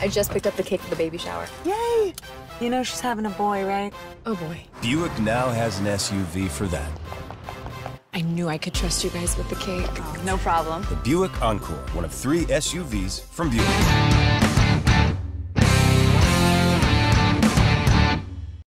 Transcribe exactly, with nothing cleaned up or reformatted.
I just picked up the cake for the baby shower. Yay! You know she's having a boy, right? Oh boy. Buick now has an S U V for that. I knew I could trust you guys with the cake. Oh, no problem. The Buick Encore, one of three S U Vs from Buick.